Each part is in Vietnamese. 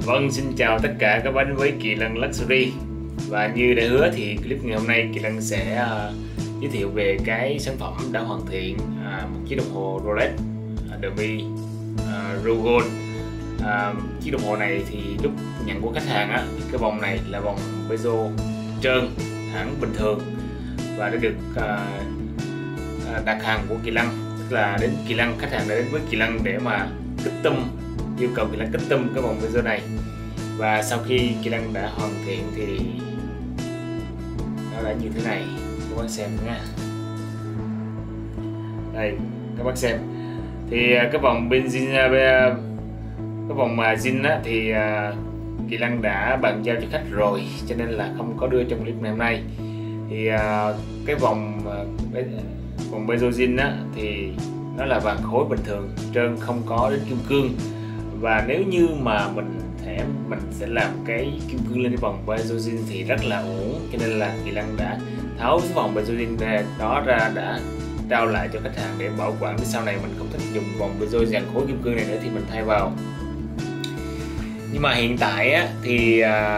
Vâng, xin chào tất cả các bạn với Kỳ Lân Luxury. Và như đã hứa thì clip ngày hôm nay Kỳ Lân sẽ giới thiệu về cái sản phẩm đã hoàn thiện, một chiếc đồng hồ Rolex Demi Ru Gold. Chiếc đồng hồ này thì lúc nhận của khách hàng á, cái vòng này là vòng bezel trơn hãng bình thường và đã được đặt hàng của Kỳ Lân, tức là đến Kỳ Lân, khách hàng đã đến với Kỳ Lân để mà custom, yêu cầu Kỳ Lân custom cái vòng bezel này. Và sau khi Kỳ Lân đã hoàn thiện thì nó là như thế này, các bác xem nha. Đây các bác xem thì cái vòng benzin, cái vòng mà zin á, thì Kỳ Lân đã bàn giao cho khách rồi cho nên là không có đưa trong clip ngày hôm nay. Thì cái vòng bezel zin á thì nó là vàng khối bình thường trơn, không có đến kim cương. Và nếu như mà mình sẽ làm cái kim cương lên cái vòng bezel zin thì rất là ổn, cho nên là Kỳ Lân đã tháo cái vòng bezel zin đó ra, đã trao lại cho khách hàng để bảo quản, để sau này mình không thích dùng vòng bezel dàn khối kim cương này nữa thì mình thay vào. Nhưng mà hiện tại á, thì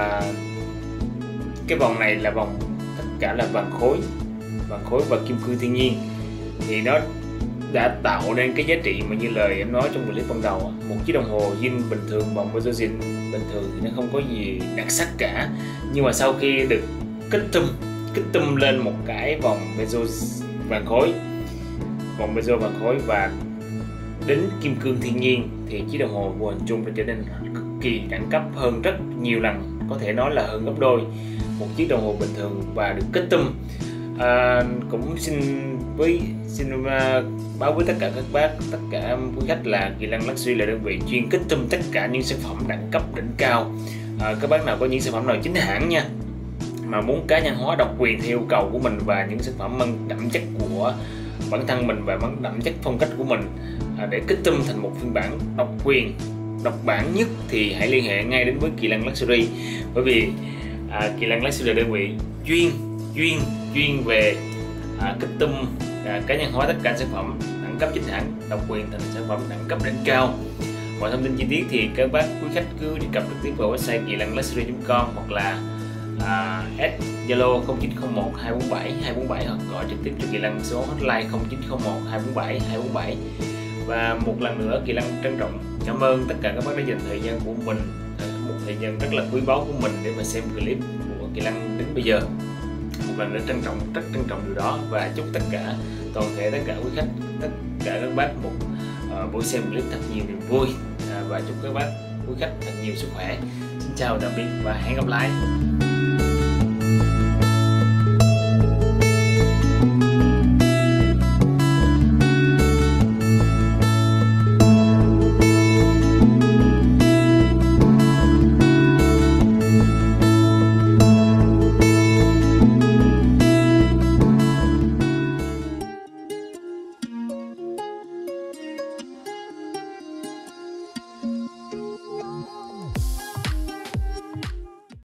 cái vòng này là vòng tất cả là vàng khối và kim cương thiên nhiên, thì nó đã tạo nên cái giá trị mà như lời em nói trong clip ban đầu. Một chiếc đồng hồ zin bình thường, vòng bezel zin bình thường thì nó không có gì đặc sắc cả, nhưng mà sau khi được custom lên một cái vòng bezel vàng khối, vòng bezel vàng khối và đến kim cương thiên nhiên, thì chiếc đồng hồ vô hình chung đã trở nên cực kỳ đẳng cấp hơn rất nhiều lần, có thể nói là hơn gấp đôi một chiếc đồng hồ bình thường và được custom. Cũng xin báo với tất cả các bác, tất cả quý khách là Kỳ Lân Luxury là đơn vị chuyên custom tất cả những sản phẩm đẳng cấp đỉnh cao. Các bác nào có những sản phẩm nào chính hãng nha, mà muốn cá nhân hóa độc quyền theo yêu cầu của mình và những sản phẩm mang đậm chất của bản thân mình và mang đậm chất phong cách của mình, để custom thành một phiên bản độc quyền, độc bản nhất, thì hãy liên hệ ngay đến với Kỳ Lân Luxury. Bởi vì Kỳ Lân Luxury là đơn vị chuyên về custom, cá nhân hóa tất cả sản phẩm đẳng cấp chính hãng độc quyền thành sản phẩm đẳng cấp đỉnh cao. Mọi thông tin chi tiết thì các bác quý khách cứ truy cập trực tiếp vào website kilanluxury.com hoặc là Zalo 0901 247 247 hoặc gọi trực tiếp cho Kỳ Lân số hotline 0901 247 247. Và một lần nữa Kỳ Lân trân trọng cảm ơn tất cả các bác đã dành thời gian của mình, một thời gian rất là quý báu của mình để mà xem clip của Kỳ Lân đến bây giờ. Một lần nữa rất trân trọng điều đó, và chúc tất cả toàn thể tất cả quý khách, tất cả các bác một buổi xem clip thật nhiều niềm vui, và chúc các bác quý khách thật nhiều sức khỏe. Xin chào tạm biệt và hẹn gặp lại.